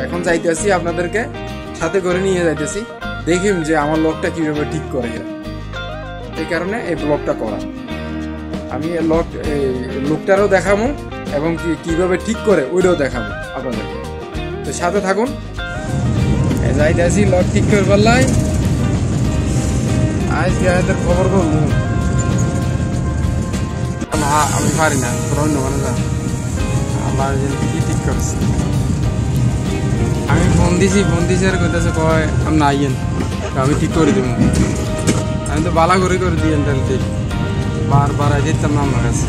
এখন যাইতেছি আপনাদেরকে সাথে করে নিয়ে যাইতেছি, দেখিম যে আমার লকটা কিভাবে ঠিক করে এরা। এই কারণে এই ব্লগটা করা। আমি লোকটারও দেখাবো এবং কিভাবে ঠিক করে ওইটাও দেখাবো আপনাদেরকে। তো সাথে থাকুন। যাইতেছি লক ঠিক করে পারলাই আজকে এদের খবর করবো। আমি পারি না, অন্য মানে যা আল্লাহ কি ঠিক করছে। আমি ফোন দিছি আর কইতেছে কয় আমি না আইয়েন, আমি ঠিক করে দিব। আমি তো বালা করে দিয়েন তাহলে ঠিক বারবার আই যেতাম না আমার কাছে।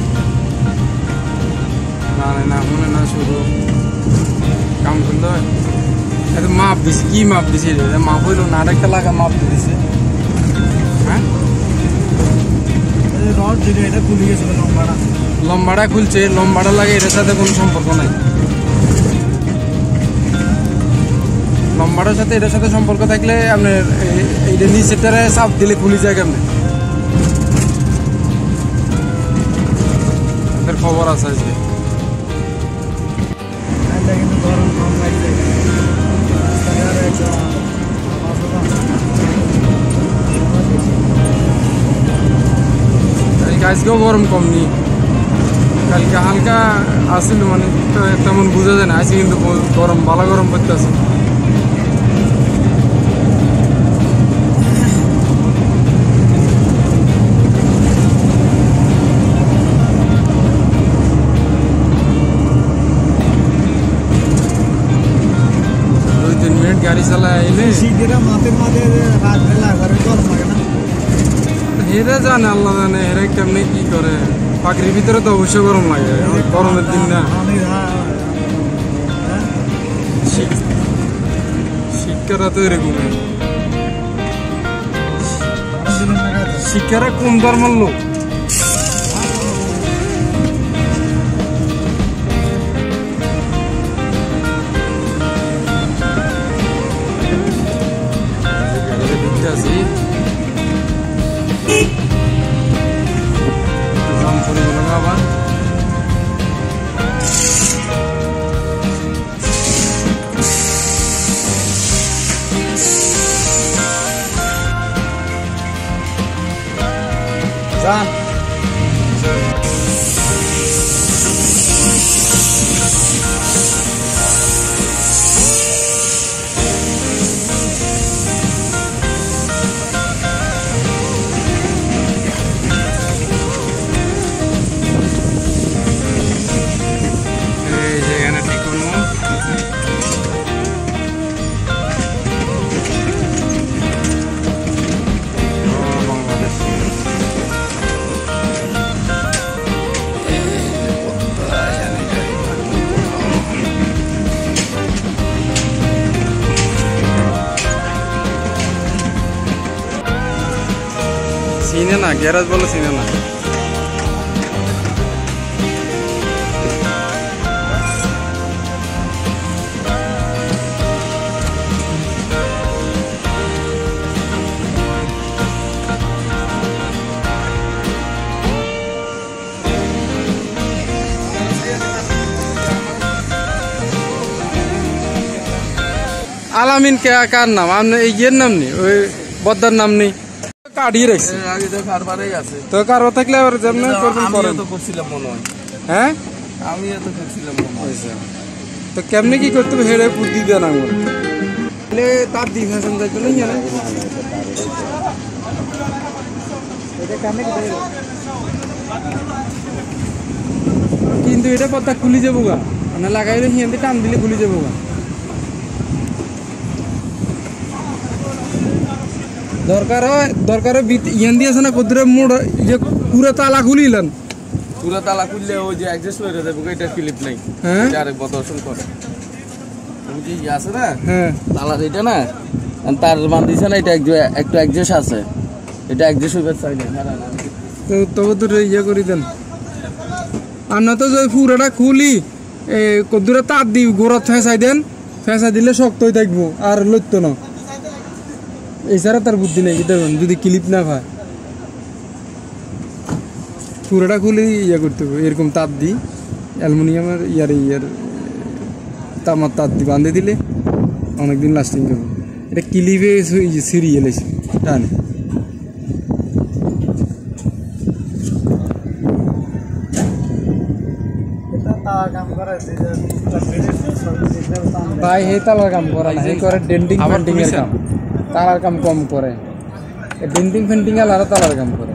না মনে না শুধু কাম করতে হয়। এত মাপ দিছি, কি মাপ দিছি? মাপ হইল না, আরেকটা লাগা মাপ দিছে। হ্যাঁ এটা খুলে গেছিল, লম্বাটা খুলছে, লম্বাটা লাগে এটার সাথে কোনো সম্পর্ক নাই। লম্বাটার সাথে এটার সাথে সম্পর্ক থাকলে আপনার এইটা নিচেটারে চাপ দিলে খুলে যায় কেমনে। আপনার খবর আছে আজকে। আজকেও গরম কম নি, কালকে হালকা আসছিল, মানে তেমন বোঝা যায় না। আজকে কিন্তু গরম, ভালো গরম পড়তেছে। গাড়ি চালায় আইলে হেরা জানে, আল্লাহ জানে হেরা কেমনি কি করে। পাখির ভিতরে তো অবশ্যই গরম লাগে, গরমের দিন না। শিক্ষারা তো এরকম, শিক্ষারা কোন ধর্মের লোক। চিনে না, গ্যারাজ বলে চিনে না। আলামিন কে কার নাম? আপনার এই ইয়ের নাম নেই, ওই বদ্দার নাম নেই, কাটিয়ে রাখছে। তো কারবার থাকলে আবার যেমন করছিলাম মনে হয়। হ্যাঁ আমি তো করছিলাম মনে হয়। তো কেমনে কি করতে হবে হেরে বুদ্ধি দেন আমার তার দিন হাসান যাইতো না জানে। কিন্তু এটা পথটা খুলি যাবো গা, মানে লাগাইলে হিয়ান্তে টান দিলে খুলি যাবো গা। দরকার ইয়ান দিয়ে আছে না কদ্দুরে মোড় যে পুরো তালা খুলিলেন, পুরো তালা খুললে ওই যে অ্যাডজাস্ট হয়ে যাবে, এটা ক্লিপ নাই। হ্যাঁ আরেক বদর্শন করে ওই যে আছে না, হ্যাঁ তালার এটা না তার বান্ধিছে না, এটা একটু অ্যাডজাস্ট আছে, এটা অ্যাডজাস্ট হইবে চাইলে তো তবে তো ইয়ে করে দেন। আর না তো যে পুরোটা খুলি কদ্দুরে তার দি গোড়া ফেঁসাই দেন, ফেঁসা দিলে শক্ত হয়ে থাকবো আর লইতো না। এছাড়া তার বুদ্ধি নেই যদি ক্লিপ না পায়, পুরোটা খুলে ইয়ে করতে হবে। এরকম তার দিই অ্যালুমিনিয়ামের ইয়ার তামার তার দিয়ে বাঁধে দিলে অনেকদিন লাস্টিং করবে। এটা ক্লিপে সিরিয়াল এসে টানে ভাই হে তালার কাম করে না, হে করে ডেন্টিং পেন্টিং এর কাম, তালার কাম কম করে। ডেন্টিং পেন্টিং আর তালার কাম করে।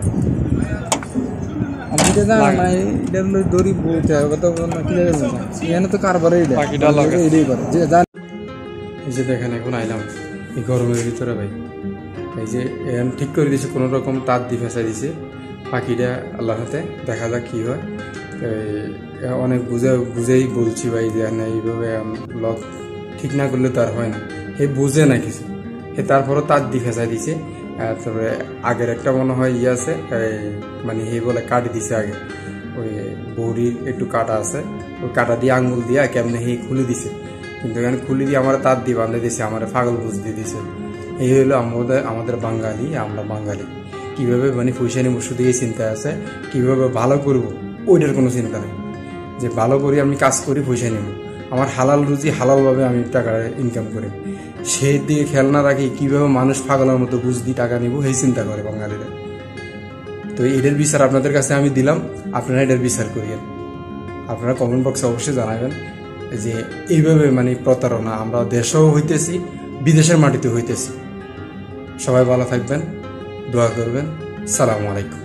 আমি তো জানি না এটা দড়ি বলতে হবে তো কি এখানে তো কারবারে এটাই করে যে জান। এই যে দেখেন এখন আইলাম এই গরমের ভিতরে ভাই, এই যে এখন ঠিক করে দিয়েছে, কোনো রকম তার দিয়ে ফেঁসাই দিছে পাখিটা আল্লাহর হাতে, দেখা যাক কি হয়। অনেক বুঝেই বলছি ভাই যে না এইভাবে লক ঠিক না করলে তো আর হয় না। হে বুঝে না কিছু, হে তারপরও তার দিয়ে ফেঁসাই দিছে। তারপরে আগের একটা মনে হয় ইয়ে আছে, মানে হে বলে কাটি দিছে আগে, ওই বৌরির একটু কাটা আছে, ওই কাটা দিয়ে আঙুল দিয়ে কেমনে হে খুলে দিছে, কিন্তু এখানে খুলে দিয়ে আমার তার দিয়ে বাঁধে দিছে, আমার পাগল বুঝ দিয়ে দিছে। এই হলো আমাদের বাঙালি, আমরা বাঙালি কিভাবে মানে পয়সা নেব শুধু এই চিন্তা আছে, কিভাবে ভালো করব ওইটার কোনো চিন্তা নেই। যে ভালো করি আমি কাজ করি পয়সা নেব, আমার হালাল রুজি হালালভাবে আমি টাকা ইনকাম করি, সেই দিকে খেয়াল না রাখি কিভাবে মানুষ পাগলের মতো বুঝ দিয়ে টাকা নিব এই চিন্তা করে বাঙালিরা। তো এটার বিচার আপনাদের কাছে আমি দিলাম, আপনারা এটার বিচার করিয়েন। আপনারা কমেন্ট বক্সে অবশ্যই জানাবেন যে এইভাবে মানে প্রতারণা আমরা দেশেও হইতেছি, বিদেশের মাটিতে হইতেছি। সবাই ভালো থাকবেন, দোয়া করবেন। সালামু আলাইকুম।